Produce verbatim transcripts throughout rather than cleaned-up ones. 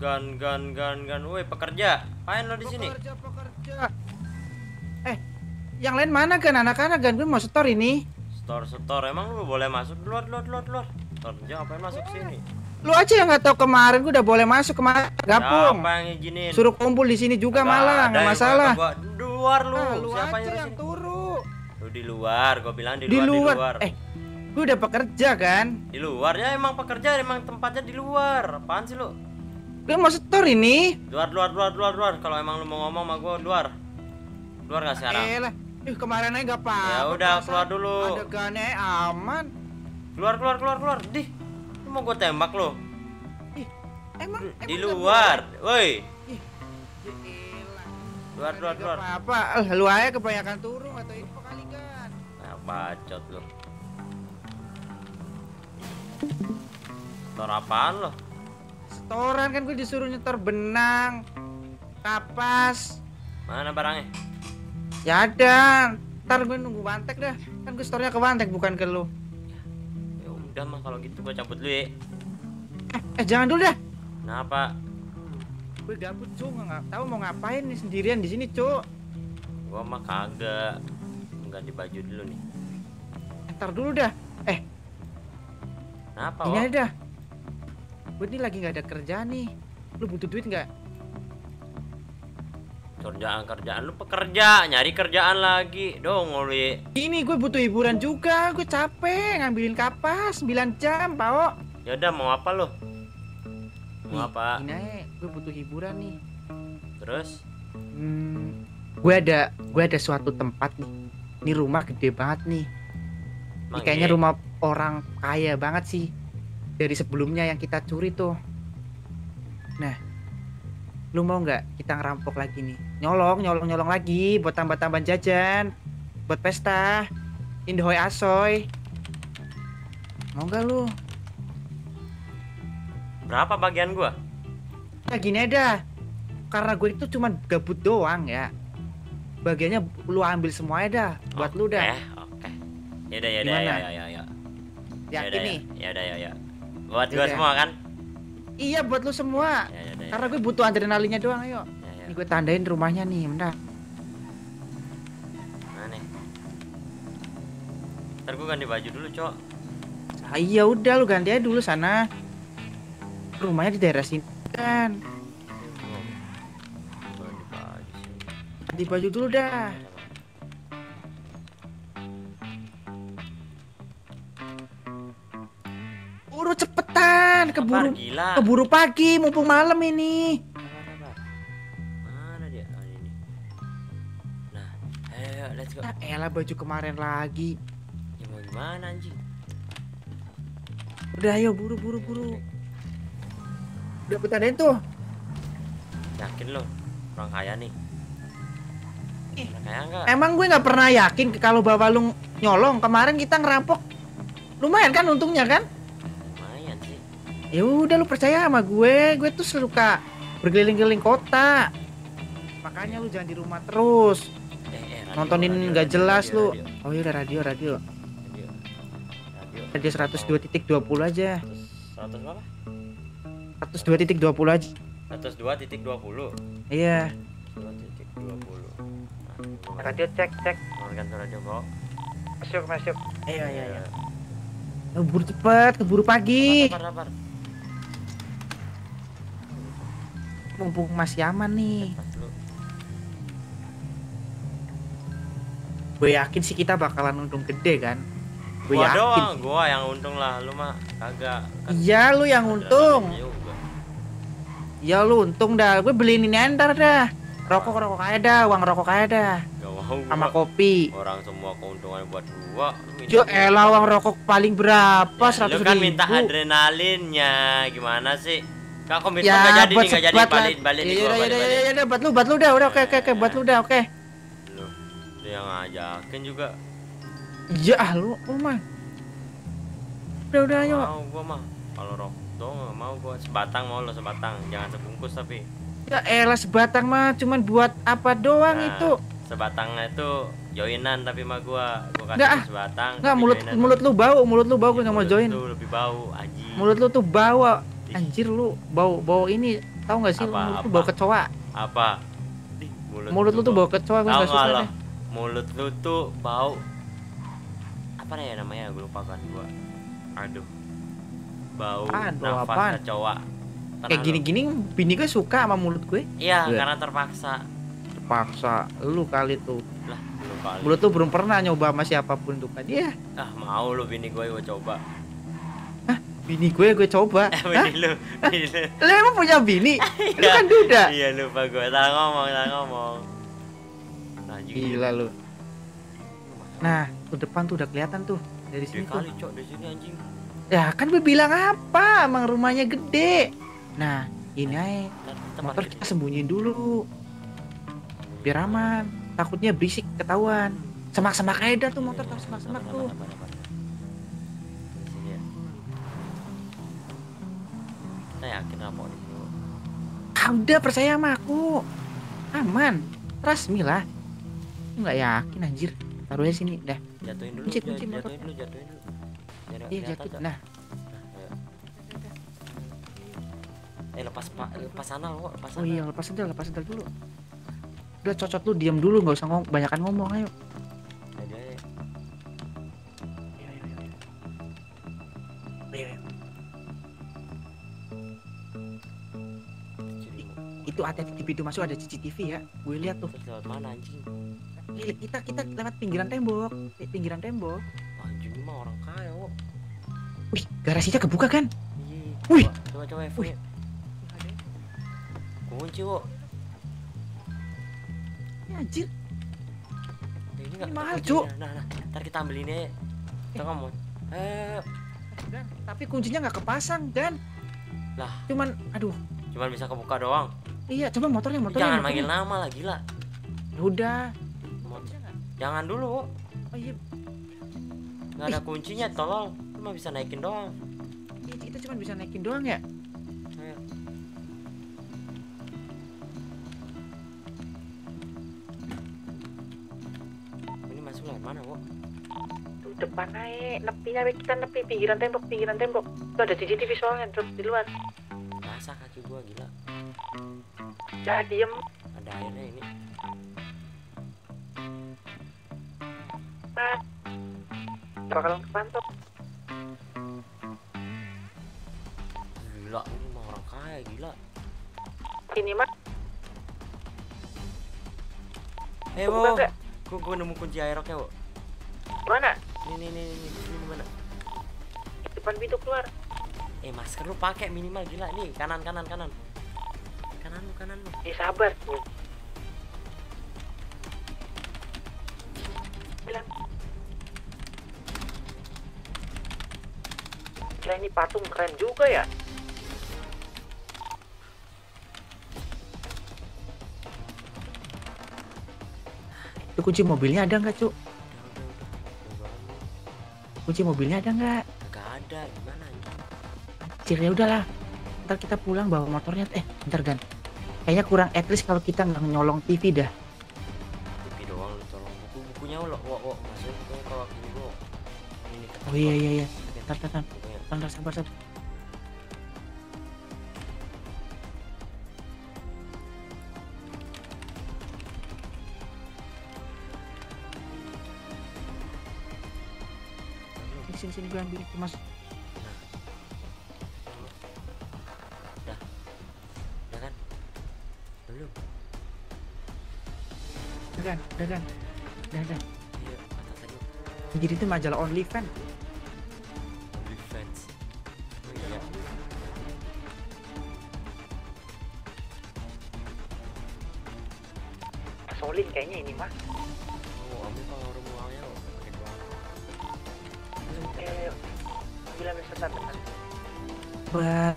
Gan gan gan gan. Woi, pekerja. Apain lo di sini? Pekerja, pekerja. Eh, yang lain mana kan anak-anak kan gue mau setor ini. Store store. Emang lu boleh masuk? Luar luar luar luar. Kerja ngapain masuk sini? Lu aja yang nggak tahu kemarin gue udah boleh masuk kemarin gabung. Siapa yang izinin? Suruh kumpul di sini juga malah, nggak masalah. Gua di luar lu. Nah, lu Siapa aja yang nyurusin? turu. Lu di luar, gua bilang di, Di luar, luar. di luar. Eh, gue udah pekerja kan. Di luar ya, emang pekerja, emang tempatnya di luar. Apaan sih lu? Gue mau setor ini. Luar luar luar luar luar. Kalau emang lu mau ngomong sama gua luar. Luar nggak sekarang? Eh lah, ih kemarin aja nggak apa-apa. Ya udah, perasaan keluar dulu. Adegannya aman. Keluar keluar keluar keluar. Dih. Lu mau gua tembak lu? Ih, emang Di emang nggak luar. Woi. Ih, ya elah. Luar luar Nggak luar. apa-apa, eh, lu aja kebanyakan turun atau ini kali kan. Nah, bacot lu. Tor apaan lo? Setoran kan gue disuruh nyetor benang, kapas. Mana barangnya? Ya ada. Ntar gue nunggu Wantek dah. Kan gue storenya ke Wantek bukan ke lu. Ya udah mah kalau gitu gua cabut dulu ya. Eh, eh jangan dulu dah. Kenapa? Gue gabut cu, nggak tahu mau ngapain nih sendirian di sini cu. Gua mah kagak. Ganti baju dulu nih. Ntar dulu dah. Eh, Kenapa? ini Wak? ada. Gue ini lagi nggak ada kerjaan nih. Lu butuh duit nggak? Kerjaan kerjaan lu pekerja, nyari kerjaan lagi. Dong lu ya. Ini gue butuh hiburan juga. Gue capek ngambilin kapas sembilan jam, Pao. Ya udah mau apa lu? Mau Nih, apa? Ini aja, gue butuh hiburan nih. Terus? Hmm, gue ada gue ada suatu tempat nih. Ini rumah gede banget nih. Ini Emang kayaknya iya? rumah orang kaya banget sih. Dari sebelumnya yang kita curi tuh. Nah, lu mau nggak kita ngerampok lagi nih? Nyolong, nyolong, nyolong lagi buat tambah-tambah jajan, buat pesta, indahoy asoy. Mau nggak lu? Berapa bagian gua? Nah gini aja, karena gue itu cuma gabut doang ya. Bagiannya lu ambil semuanya dah, buat lu dah. Oke, oke. Ya udah ya udah Gimana? ya ya ya. Ya Yakin udah, nih? Ya udah ya ya. Buat Ya gua udah. semua kan? Iya buat lu semua. Ya ya udah. Karena gue butuh adrenalinnya doang, ayo. Ya, ya. Ini gue tandain rumahnya nih, bentar. Mana nih? Ntar gua ganti baju dulu, Cok. Ah, iya udah lu ganti aja dulu sana. Rumahnya di daerah sini kan. Gua ganti baju sih. Ganti baju dulu dah. Buru cepetan, keburu Sabar, gila. keburu pagi mumpung malam ini. Sabar, sabar. Mana dia? Oh, ini. Nah, ayo, ayo, let's go. Ah, elah baju kemarin lagi. Ya mau gimana anjing? Udah ayo buru buru buru. Udah aku tandain tuh. Yakin lo? Orang kaya nih. Ih, Orang kaya enggak? Emang gue nggak pernah yakin kalau bapak lu nyolong. Kemarin kita ngerampok. Lumayan kan untungnya kan? Lumayan sih. Ya udah lu percaya sama gue. Gue tuh suka berkeliling-keliling kota. Makanya lu jangan di rumah terus. Eh, eh, radio, Nontonin radio, nggak radio, jelas radio, lu. radio, Oh iya udah radio radio. radio. Radio. Radio seratus dua titik dua puluh aja. seratus berapa? seratus dua titik dua puluh aja. seratus dua titik dua puluh. Iya. dua titik dua puluh. Nah, Radio cek cek. gantung radio kok. Masuk masuk. Ayo ayo ayo. Keburu cepet, keburu pagi. Sabar, sabar. Mumpung masih aman nih. Pas lu. Gue yakin sih kita bakalan untung gede kan. Gue Gua yakin. doang, sih. gua yang untung lah, lu mah kagak. Kan Iya lu yang ada untung. dalamnya juga. Iya lu untung dah. Gue beliin ini ntar dah. Rokok rokok aja dah, uang rokok aja dah. Gak mau Sama gua. kopi. Orang semua keuntungan buat gua. Lu minta Jo gua. elah uang rokok paling berapa? Ya, Seratus lu kan ribu. minta adrenalinnya, gimana sih? Kak komitmen Ya gak jadi buat nih, gak jadi sebat lah. balik balik nih Iya gua iya balik iya balik. iya iya buat lu buat lu dah udah oke oke oke buat lu dah oke. Lu, lu yang ngajakin juga. Iya ah lu lu mah. Udah udah ayo. Mau gua mah. Kalau rokok doang gak mau gua, sebatang mau lo sebatang, jangan sebungkus tapi. Ya elah sebatang mah cuman buat apa doang Nah, itu. Sebatangnya itu joinan tapi mah gua gua kasih Nggak, ah. sebatang. Enggak tapi mulut joinan. mulut lu bau, mulut lu bau gue Ya, enggak mau mulut join. lu lebih bau, anjing. Mulut lu tuh bau. Anjir lu bau bau ini Tahu nggak sih, Apa, mulut lu apa? bau kecoa. Apa? Di mulut, Mulut lu tuh bau kecoa, gue Tahu nggak suka nggak lo? deh. Mulut lu tuh bau apa ya namanya, gue lupa kan gua. Aduh. Bau Apaan, bau nafas apaan? kecoa. Pernah Kayak lo? gini-gini bini gue suka sama mulut gue. Iya, Gue karena terpaksa. paksa lu kali tuh. Lah, lu kali. Mulut tuh belum pernah nyoba sama siapapun tuh kan dia. Ah, mau lu bini gue gue coba. Bini gue gue coba. Eh, Hah? bini lu, bini lu. Lu emang punya bini? Lu Iya. kan duda. Iya, lupa gue. Salah ngomong, salah ngomong. Nah, anjing. Gila lu. Nah, tuh depan tuh udah kelihatan tuh dari Gede sini tuh. kali, Cok, dari sini anjing. Ya kan gue bilang apa? Emang rumahnya gede. Nah, ini aja. Nah, tempat Motor gede. kita sembunyiin dulu. Biar aman. Takutnya berisik ketahuan. Semak-semak aja dah tuh motor, tahu semak-semak tuh. Sabar, sabar, sabar. Di sini ya. Kita yakin rapor di sini. Ah, udah percaya sama aku. Aman. Trust me lah. Lu nggak yakin anjir. Taruh aja sini dah. Jatuhin dulu, Kunci, jat- kunci motor. jatuhin dulu, jatuhin dulu. Biar nggak Iya kelihatan, jatuh. Cok. Nah, Ayo. Eh, lepas pak, lepas sana lo, lepas sana. oh iya lepas sendal, lepas sendal dulu. Udah cocot lu diam dulu, nggak usah ngomong, banyakan ngomong ayo. Ayo, ayo. Ayo, ayo, ayo. Ayo, ayo. Jadi, Itu hati-hati di pintu masuk ada C C T V ya. Gue lihat tuh. terus lewat mana anjing? Ih, Kita kita lewat pinggiran tembok, Di pinggiran tembok. Anjing ini mah orang kaya kok. Wih, garasinya kebuka kan? Iya. Wih. Coba, coba, coba. Wih. Kunci kok. Ya, anjir. Ya, ini nggak Ini mahal, kunci. Cuk. Nah, nah, ntar kita ambil ini aja. Kita ngomong. Eh, Dan, tapi kuncinya nggak kepasang dan. Lah. Cuman, aduh. cuman bisa kebuka doang. Iya, coba motornya, motornya. Jangan motornya. manggil nama lah, gila. Ya udah. Mot- Bisa nggak? Jangan dulu. Oh iya, Nggak ada kuncinya, tolong. Lu mah bisa naikin doang. iya, kita cuma bisa naikin doang ya. Ayo. Ini masuk lewat mana, Wo? Tuh depan naik, nepi ya kita nepi pinggiran tembok, pinggiran tembok. Tuh ada C C T V soalnya terus di luar. Basah kaki gua, gila. Ya diem. Ada airnya ini. Nah, bakalan kepantau. Gila, ini mah orang kaya, gila. Ini mah Eh, Kebuka Wo. nggak? Gua, gua nemu kunci airlocknya, Wo. mana? Ini, ini, ini, ini, ini mana? Depan pintu keluar. Eh, masker lu pakai minimal, gila. Nih, kanan, kanan, kanan. Kanan lu, kanan lu. Eh sabar tuh. Bilang. Gila ini patung keren juga ya. Itu kunci mobilnya ada nggak, Cuk? Udah, udah, udah. Udah banget. Kunci mobilnya ada nggak? Gak ada, gimana anjing? Cir ya udahlah. Ntar kita pulang bawa motornya. Eh, bentar Gan. Kayaknya kurang at least kalau kita nggak nyolong T V dah. Buku doang lu, tolong. Buku bukunya lo, wo, wo. Maksudnya bukunya kalau ini lo. Ini kertas Oh iya lo. iya iya. Bentar, bentar, bentar. Bukunya. Bentar, sabar, sabar. Sini, sini, sini gue ambil itu mas. Udah. Udah kan? Belum. Udah kan, udah kan. Udah, udah. Iya, kata tadi. Jadi itu majalah OnlyFans. OnlyFans. Oh iya. Solid kayaknya ini mah. Oh, ambil pengaruh uangnya lo. Pakai doang. Ayo, ayo. Ambil, ambil sebentar, bentar. Buat.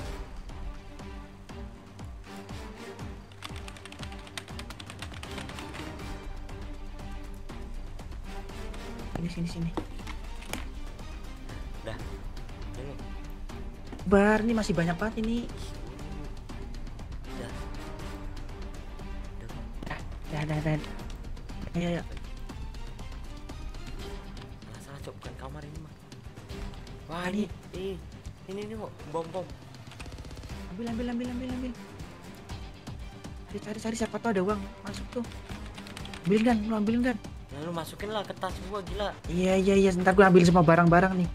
Sini, sini, sini. Udah. Ini. Bar, ini masih banyak banget ini. Udah. Udah. Dah, dah, dah. Ayo, ayo. Salah, salah, Cok. Bukan kamar ini mah. Wah, ini. Ini. Ini, ini, Wo. Bom, bom. Ambil, ambil, ambil, ambil, ambil. Cari cari cari siapa tahu ada uang masuk tuh. Ambilin kan, lu ambilin kan. Nah, lu masukin lah ke tas gua, gila. Iya iya iya, sebentar gua ambil semua barang-barang nih.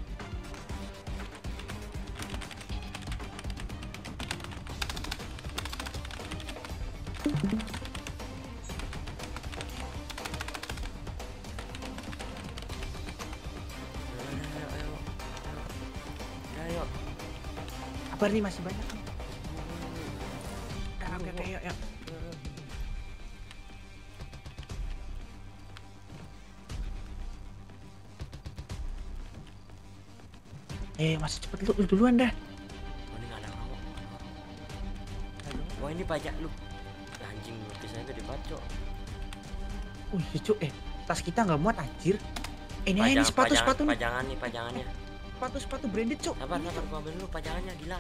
Ayo, ayo, ayo. Ayo. Kabar nih masih banyak nih. Udah, oke oke yuk yuk. Eh masih cepet lu, lu duluan dah. Oh, ini nggak ada orang. Wah, ini pajak lu. Ya, anjing, notis saya gede banget, Cok. Wih lucu, eh tas kita nggak muat anjir. Eh, ini ini Pajang- sepatu pajangan- sepatu nih. Pajangan nih, pajangannya. Sepatu sepatu branded cuk. Sabar, sabar, gua ambil dulu pajangannya, gila.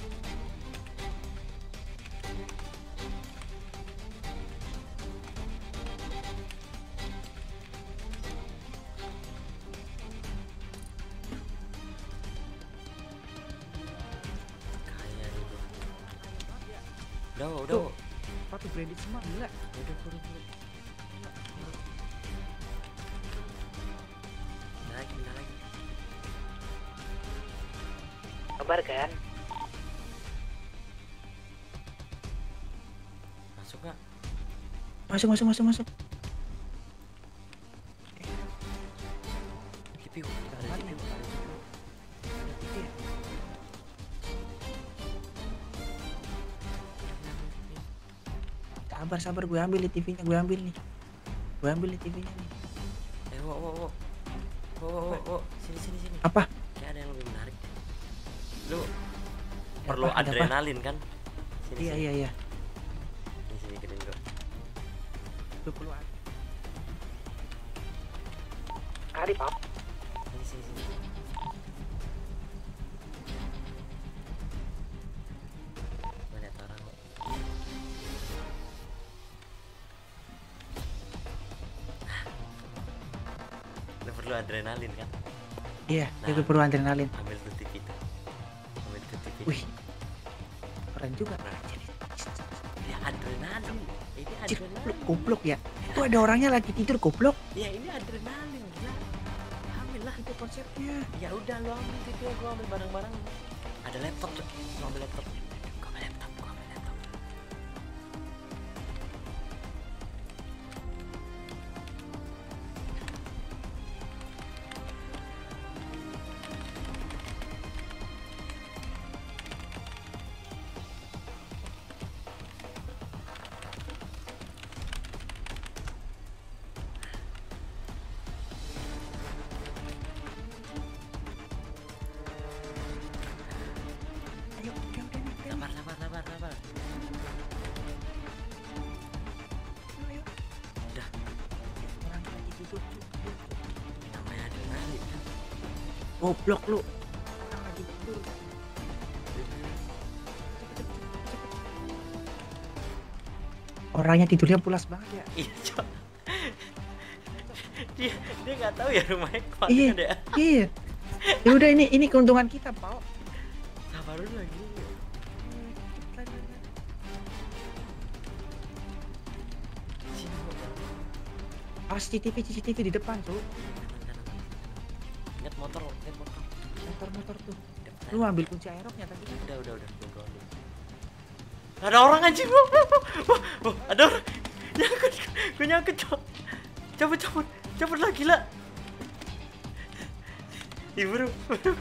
Kaya nih gua. Udah, udah. Tuh. Sepatu branded semua gila. Udah, udah, udah. Bentar lagi, bentar lagi. Kabar kan? Masuk nggak? Masuk masuk masuk masuk. T P U, ada T P U, ada T P U. Sabar sabar gue ambil nih T V-nya, gue ambil nih. Gue ambil nih T V-nya nih. Eh, wo, wo, wo. Wo, wo, wo, wo. Sini, sini, sini. Apa? Kayak ada yang lebih menarik. Lu Ada perlu apa? Ada apa? adrenalin kan? Sini, Iya sini. iya iya. Sini, sini, ikutin gua. Lu perlu ada. Kali pak. Sini, sini, sini. Gua liat orang kok. Lu perlu adrenalin kan? Iya, Nah. itu perlu adrenalin. Ambil tuh T V itu. Ambil tuh T V. Wih. Keren juga. Nah, ini adrenalin. Ini Cik, lu adrenalin. goblok ya. Itu ada orangnya lagi tidur goblok. Ya, ini adrenalin, gila. Ambil lah. Itu konsepnya. Ya udah, lu ambil T V, gua ambil barang-barang. Ada laptop, Cok. Gua ambil laptop. Gua ambil laptop, gua ambil laptop. Ayo, udah udah udah. Sabar, sabar, sabar, sabar. Ayo. Udah, Orang lagi tidur. namanya adrenalin kan. Goblok lu. Orang lagi tidur. Orangnya tidurnya pulas banget ya. Iya, Cok. dia dia nggak tahu ya rumahnya kemana Iya. deh. Iya. Ya udah ini ini keuntungan kita, Pak. Sabar dulu lagi. Sini, Cok. Ah, C C T V C C T V di depan, tuh. Kanan, kanan. Lihat motor, lihat motor. Motor-motor tuh. Depan. Lu ambil kunci aeroknya tadi. Udah, udah, udah. Gua gua ambil. Ada orang anjing. Wah, wah, wah, wah, ada orang. Nyangkut. Gue nyangkut, Cok. Cabut, cabut. Cabut lah, gila. Ih, buru. buru.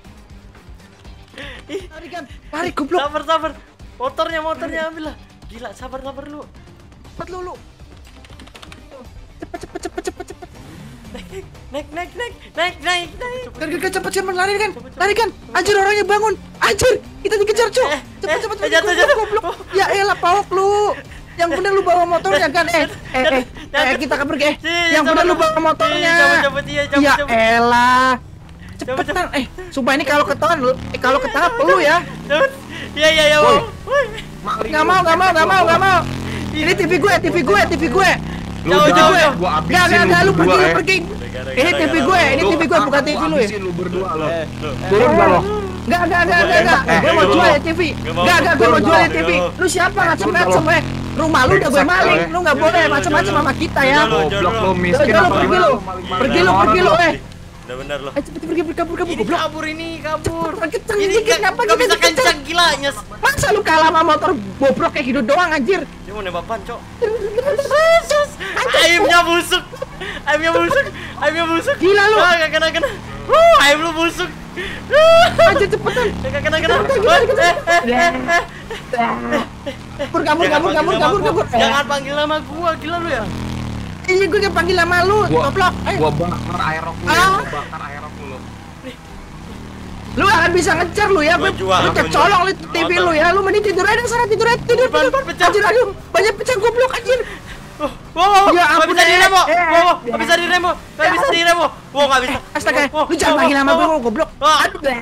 Ih, Lari kan. Lari goblok. sabar, sabar. Motornya, motornya ambil lah. Gila, sabar, sabar lu. Cepet lu lu. Cepet cepet cepet cepet cepet. Naik, naik, naik, naik, naik, naik. Kan kan cepet cepet lari kan. Lari kan. Anjir orangnya bangun. Anjir, kita dikejar, Cuk. Eh, Cepet eh, cepet eh, jatuh, goblok, jatuh. goblok. Ya elah pauk lu. Yang bener lu bawa motornya kan. Eh, eh, eh. Eh, kita kan pergi. Eh, Sini, yang bener cabut, lu bawa cabut. motornya. Ih, cabut, cabut, iya, cabut, Ya cabut. elah. Cabut, Cepetan. Eh, sumpah ini kalau ketahuan lu, eh, kalau ketahuan lu ya. Cabut. Iya, iya, iya. Woi. Woi. Nggak mau, nggak mau, nggak mau, nggak mau. Ini T V gue, T V gue, T V gue. Lu Jauh, udah, jauh, gua jauh. habisin Nggak, nggak, nggak, lu pergi, berdua, lu eh. pergi. Ini T V gue, ini Lu T V gue bukan T V aku lu ya. habisin lu berdua lo. Eh, Turun gak lo? Enggak, enggak, enggak, enggak, enggak. Eh, Gue mau eh, jual lu. ya T V. Nggak mau. Enggak, enggak, gue mau Turun, jual ya nggak T V. mau. Lu siapa ngasih Turun, met nggak sama Rumah lu udah gue maling, lu nggak boleh macam-macam sama kita ya. Goblok lu miskin Jolo, apa pergi gimana? lu, pergi lu, pergi lu, eh. Udah bener lo. Ayo cepet pergi, pergi, kabur, kabur, Ini goblok. kabur ini, kabur. Kenceng Ini dikit, gak, kenapa gak kita bisa kenceng? kencang gila nyes. Masa lu kalah sama motor bobrok kayak gitu doang anjir? Dia mau nembak pan, Cok. Sus. Ayamnya busuk. Ayamnya busuk. Ayamnya busuk. Gila lu. Ah, gak kena-kena. Uh, ayam lu busuk. Aja cepetan. Gak kena-kena. Cepetan, cepetan, Eh, cepetan. eh, eh, eh. Kabur, kabur, Jangan kabur, panggil kabur, nama kabur, gua. kabur. Jangan panggil nama gua, gila lu ya. Iya, gue kan panggil nama lu, Gua, goblok. Eh, gua bakar aerok lu, ya. Ah. Gua bakar aerok lu. lu akan bisa ngejar lu ya. Gua Gue jual, lu gua colong jual. lu T V Motor. lu ya. Lu mending tidur aja sana, tidur aja, tidur, Ban, tidur. ban pecah. Anjir, aduh, banyak pecah goblok anjir. Oh, wow, Ya gak ampun, bisa eh, diremo. eh, Wow, eh. gak bisa diremo. Gak bisa diremo. Wow, gak bisa. Astaga, Wow, lu jangan wow, panggil nama wow, gue, wow. lu goblok. Ah. Aduh, deh.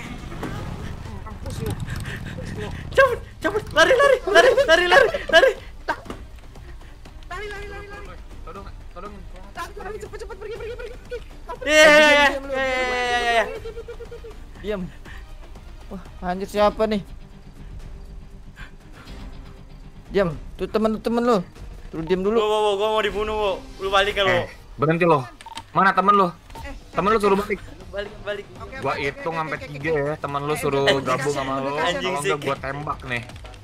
Cabut, cabut, lari, lari, lari, lari, lari, lari. Lari, lari, lari, lari. Todong, todong. Lari, lari, cepet, cepet, pergi, pergi, pergi. Iya, iya, iya, iya, iya, iya, iya. Diam. Wah, anjir siapa nih? Diam. Tuh temen-temen lu. Lu diam Wow, dulu. wow, wow, gua mau dibunuh, wow. Lu balik kan, Eh, wow. berhenti lo. Mana temen lu? Temen lu suruh balik. Lu balik, balik. Gua hitung sampai tiga ya, temen lu suruh gabung sama lu. Anjing Kalau sih. enggak gua tembak nih.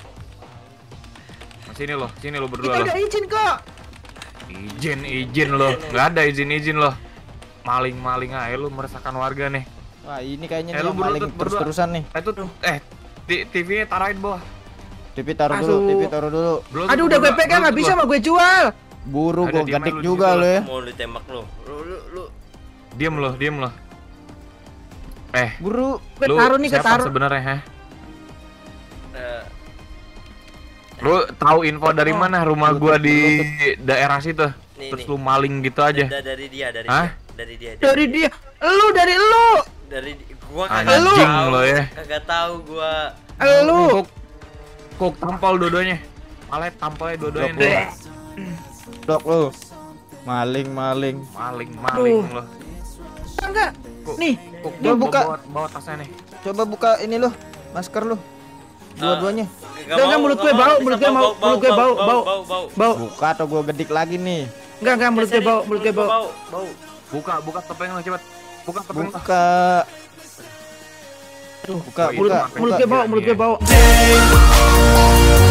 Nah, sini lo, sini lo Kita berdua lo. udah izin kok. Izin, izin lo. Enggak ada izin-izin lo. Maling-maling aja lu meresahkan warga nih. Wah, ini kayaknya Eh, nih lu yang berdua paling tuh, berdua. terus-terusan nih. Eh, itu eh T- TV-nya taruhin bawah. T V taruh Aduh. dulu, T V taruh dulu. Bluetooth Aduh, udah gue berdua, pegang, nggak Bluetooth bisa lo. mau gue jual. Buru Ada gua di gadik mana lu juga di lu ya. Mau lu tembak lu. Lu, lu, lu. Diam lo, diam lo. Eh, Buru. Gue lu taruh nih, gue siapa taruh. sebenarnya, ha? Eh, Lu tahu info dari Oh. mana rumah gua di daerah situ? Nih, Terus nih. lu maling gitu aja. da- dari dia, dari Hah? dia. Dari dia. Dari dia. Lu, dari lu. Dari di- gua Anjing kagak tahu. lo ya. Kagak tahu gua. Lu. Kok kok tampol dua-duanya. Malah tampolnya dua-duanya. Blok, deh. Blok lu. Maling, maling. Maling, maling Aduh. lo. Enggak. Kok- Nih, Kok Gua gua buka. bawa, bawa tasnya nih. Coba buka ini lu. Masker lu. Dua-duanya. Gak Enggak, enggak, mulut gue bau, mulut gue mau, mulut gue bau, bau. bau, bau. bau. Buka atau gua gedik lagi nih. Enggak, enggak, mulut gue bau, mulut gue bau. bau, bau. Buka, buka topeng lo cepet. Buka topeng lo. Buka. Buka, Oh, itu buka. makan. Mulut buka. gue bau, mulut gue bau. Iya.